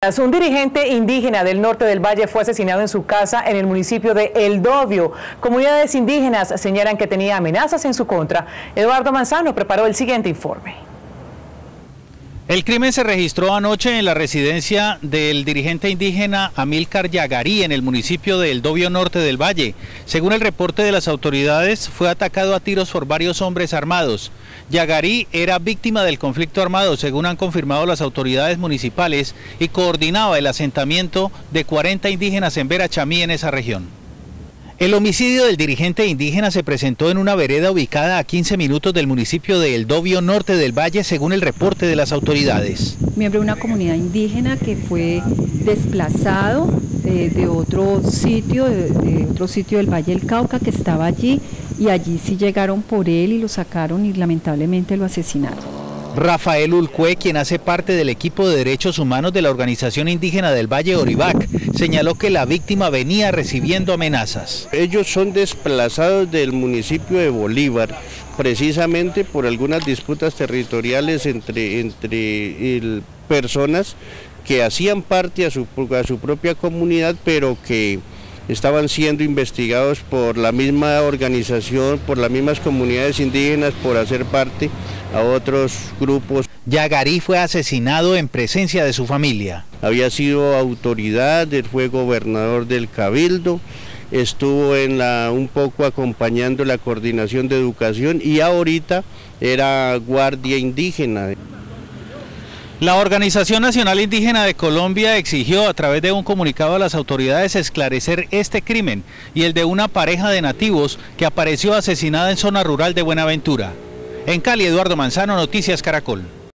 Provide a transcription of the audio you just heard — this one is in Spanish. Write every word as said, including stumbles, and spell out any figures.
Un dirigente indígena del norte del Valle fue asesinado en su casa en el municipio de El Dobio. Comunidades indígenas señalan que tenía amenazas en su contra. Eduardo Manzano preparó el siguiente informe. El crimen se registró anoche en la residencia del dirigente indígena Amílcar Yagarí en el municipio de El Dobio Norte del Valle. Según el reporte de las autoridades, fue atacado a tiros por varios hombres armados. Yagarí era víctima del conflicto armado, según han confirmado las autoridades municipales, y coordinaba el asentamiento de cuarenta indígenas en Verachamí, en esa región. El homicidio del dirigente indígena se presentó en una vereda ubicada a quince minutos del municipio de El Dobio Norte del Valle, según el reporte de las autoridades. Miembro de una comunidad indígena que fue desplazado de, de otro sitio, de, de otro sitio del Valle del Cauca, que estaba allí, y allí sí llegaron por él y lo sacaron y lamentablemente lo asesinaron. Rafael Ulcue, quien hace parte del equipo de derechos humanos de la organización indígena del Valle Orivac, señaló que la víctima venía recibiendo amenazas. Ellos son desplazados del municipio de Bolívar, precisamente por algunas disputas territoriales entre, entre el, personas que hacían parte a su, a su propia comunidad, pero que estaban siendo investigados por la misma organización, por las mismas comunidades indígenas, por hacer parte a otros grupos. Yagarí fue asesinado en presencia de su familia. Había sido autoridad, él fue gobernador del Cabildo, estuvo en la, un poco acompañando la coordinación de educación y ahorita era guardia indígena. La Organización Nacional Indígena de Colombia exigió a través de un comunicado a las autoridades esclarecer este crimen y el de una pareja de nativos que apareció asesinada en zona rural de Buenaventura. En Cali, Eduardo Manzano, Noticias Caracol.